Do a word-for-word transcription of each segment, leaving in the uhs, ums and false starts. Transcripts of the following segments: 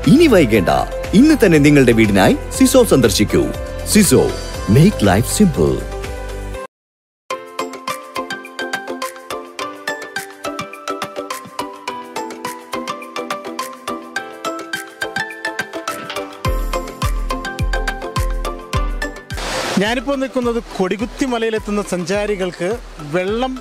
ഇനി വൈകേണ്ട, ഇന്ന് തന്നെ നിങ്ങളുടെ വീടിനായി സിസോ സന്ദർശിക്കൂ. സിസോ, മേക്ക് ലൈഫ് സിമ്പിൾ. ഞാനിപ്പോൾ നിൽക്കുന്നത് കൊടികുത്തി മലയിലെത്തുന്ന സഞ്ചാരികൾക്ക് വെള്ളം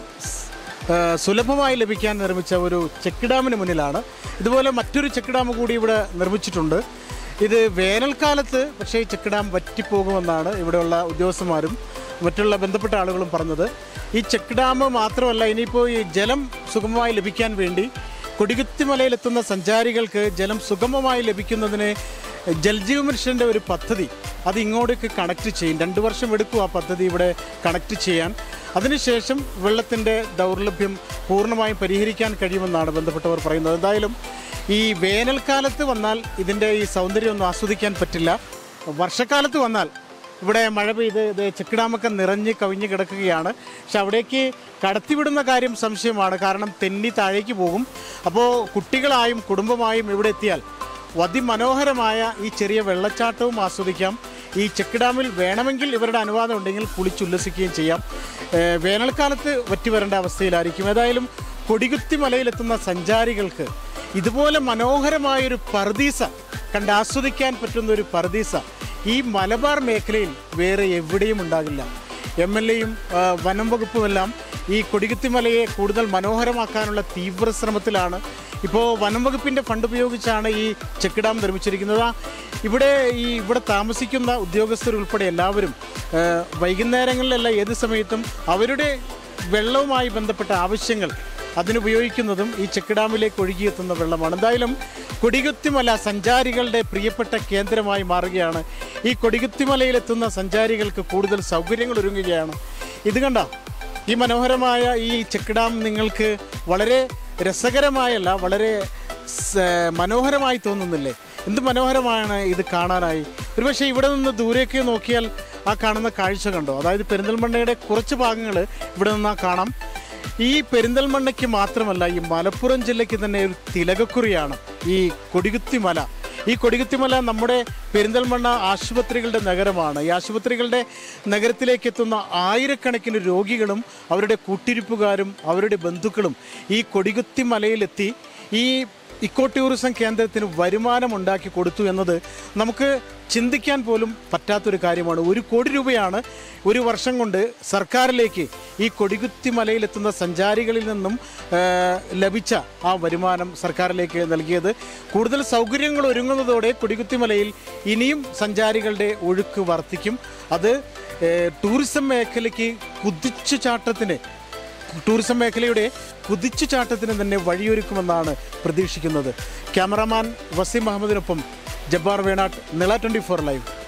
സുലഭമായി ലഭിക്കാൻ നിർമ്മിച്ച ഒരു ചെക്ക് ഡാമിന് മുന്നിലാണ്. ഇതുപോലെ മറ്റൊരു ചെക്ക് ഡാം കൂടി ഇവിടെ നിർമ്മിച്ചിട്ടുണ്ട്. ഇത് വേനൽക്കാലത്ത് പക്ഷേ ഈ ചെക്ക് ഡാം വറ്റിപ്പോകുമെന്നാണ് ഇവിടെയുള്ള ഉദ്യോഗസ്ഥന്മാരും മറ്റുള്ള ബന്ധപ്പെട്ട ആളുകളും പറഞ്ഞത്. ഈ ചെക്ക് ഡാം മാത്രമല്ല, ഇനിയിപ്പോൾ ഈ ജലം സുഗമമായി ലഭിക്കാൻ വേണ്ടി കൊടികുത്തി മലയിലെത്തുന്ന സഞ്ചാരികൾക്ക് ജലം സുഗമമായി ലഭിക്കുന്നതിന് ജൽജീവൻ മിഷൻ്റെ ഒരു പദ്ധതി അത് ഇങ്ങോട്ടേക്ക് കണക്ട് ചെയ്യും. രണ്ട് വർഷം എടുക്കും ആ പദ്ധതി ഇവിടെ കണക്ട് ചെയ്യാൻ. അതിനുശേഷം വെള്ളത്തിൻ്റെ ദൗർലഭ്യം പൂർണ്ണമായും പരിഹരിക്കാൻ കഴിയുമെന്നാണ് ബന്ധപ്പെട്ടവർ പറയുന്നത്. എന്തായാലും ഈ വേനൽക്കാലത്ത് വന്നാൽ ഇതിൻ്റെ ഈ സൗന്ദര്യമൊന്നും ആസ്വദിക്കാൻ പറ്റില്ല. വർഷക്കാലത്ത് വന്നാൽ ഇവിടെ മഴ പെയ്ത് ഇത് ചെക്ക് ഡാമൊക്കെ നിറഞ്ഞ് കവിഞ്ഞ് കിടക്കുകയാണ്. പക്ഷെ അവിടേക്ക് കടത്തിവിടുന്ന കാര്യം സംശയമാണ്. കാരണം തെന്നി താഴേക്ക് പോകും. അപ്പോൾ കുട്ടികളായും കുടുംബമായും ഇവിടെ എത്തിയാൽ അതിമനോഹരമായ ഈ ചെറിയ വെള്ളച്ചാട്ടവും ആസ്വദിക്കാം. ഈ ചെക്ക് ഡാമിൽ വേണമെങ്കിൽ ഇവരുടെ അനുവാദം ഉണ്ടെങ്കിൽ കുളിച്ചുല്ലസിക്കുകയും ചെയ്യാം. വേനൽക്കാലത്ത് വറ്റി വരേണ്ട അവസ്ഥയിലായിരിക്കും. ഏതായാലും കൊടികുത്തി മലയിലെത്തുന്ന സഞ്ചാരികൾക്ക് ഇതുപോലെ മനോഹരമായൊരു പർദീസ കണ്ടാസ്വദിക്കാൻ പറ്റുന്ന ഒരു പർദീസ ഈ മലബാർ മേഖലയിൽ വേറെ എവിടെയും ഉണ്ടാകില്ല. എം എൽ എയും വനം വകുപ്പുമെല്ലാം ഈ കൊടികുത്തി മലയെ കൂടുതൽ മനോഹരമാക്കാനുള്ള തീവ്ര ശ്രമത്തിലാണ്. ഇപ്പോൾ വനം വകുപ്പിൻ്റെ ഫണ്ട് ഉപയോഗിച്ചാണ് ഈ ചെക്ക് ഡാം നിർമ്മിച്ചിരിക്കുന്നത്. ഇവിടെ ഈ ഇവിടെ താമസിക്കുന്ന ഉദ്യോഗസ്ഥരുൾപ്പെടെ എല്ലാവരും വൈകുന്നേരങ്ങളിലല്ല ഏത് സമയത്തും അവരുടെ വെള്ളവുമായി ബന്ധപ്പെട്ട ആവശ്യങ്ങൾ അതിനുപയോഗിക്കുന്നതും ഈ ചെക്ക് ഡാമിലേക്ക് ഒഴുകിയെത്തുന്ന വെള്ളമാണ്. എന്തായാലും കൊടികുത്തിമല സഞ്ചാരികളുടെ പ്രിയപ്പെട്ട കേന്ദ്രമായി മാറുകയാണ്. ഈ കൊടികുത്തിമലയിലെത്തുന്ന സഞ്ചാരികൾക്ക് കൂടുതൽ സൗകര്യങ്ങൾ ഒരുങ്ങുകയാണ്. ഇത് കണ്ട ഈ മനോഹരമായ ഈ ചെക്ക് ഡാം നിങ്ങൾക്ക് വളരെ രസകരമായല്ല, വളരെ മനോഹരമായി തോന്നുന്നില്ലേ? എന്ത് മനോഹരമാണ് ഇത് കാണാനായി. ഒരുപക്ഷെ ഇവിടെ നിന്ന് ദൂരേക്ക് നോക്കിയാൽ ആ കാണുന്ന കാഴ്ച കണ്ടോ? അതായത് പെരിന്തൽമണ്ണയുടെ കുറച്ച് ഭാഗങ്ങൾ ഇവിടെ നിന്നാൽ കാണാം. ഈ പെരിന്തൽമണ്ണയ്ക്ക് മാത്രമല്ല, ഈ മലപ്പുറം ജില്ലയ്ക്ക് തന്നെ ഒരു തിലകക്കുറിയാണ് ഈ കൊടികുത്തിമല. ഈ കൊടികുത്തിമല നമ്മുടെ പെരിന്തൽമണ്ണ ആശുപത്രികളുടെ നഗരമാണ്. ഈ ആശുപത്രികളുടെ നഗരത്തിലേക്ക് എത്തുന്ന ആയിരക്കണക്കിന് രോഗികളും അവരുടെ കൂട്ടിരിപ്പുകാരും അവരുടെ ബന്ധുക്കളും ഈ കൊടികുത്തിമലയിലെത്തി ഈ ഇക്കോ ടൂറിസം കേന്ദ്രത്തിന് വരുമാനമുണ്ടാക്കി കൊടുത്തു എന്നത് നമുക്ക് ചിന്തിക്കാൻ പോലും പറ്റാത്തൊരു കാര്യമാണ്. ഒരു കോടി രൂപയാണ് ഒരു വർഷം കൊണ്ട് സർക്കാരിലേക്ക് ഈ കൊടികുത്തി മലയിലെത്തുന്ന സഞ്ചാരികളിൽ നിന്നും ലഭിച്ച ആ വരുമാനം സർക്കാരിലേക്ക് നൽകിയത്. കൂടുതൽ സൗകര്യങ്ങൾ ഒരുങ്ങുന്നതോടെ കൊടികുത്തി മലയിൽ ഇനിയും സഞ്ചാരികളുടെ ഒഴുക്ക് വർദ്ധിക്കും. അത് ടൂറിസം മേഖലയ്ക്ക് കുതിച്ചു ചാട്ടത്തിന് ടൂറിസം മേഖലയുടെ കുതിച്ചു ചാട്ടത്തിന് തന്നെ വഴിയൊരുക്കുമെന്നാണ് പ്രതീക്ഷിക്കുന്നത്. ക്യാമറാമാൻ വസീം അഹമ്മദിനൊപ്പം Jabbar Venat, Nila twenty four live.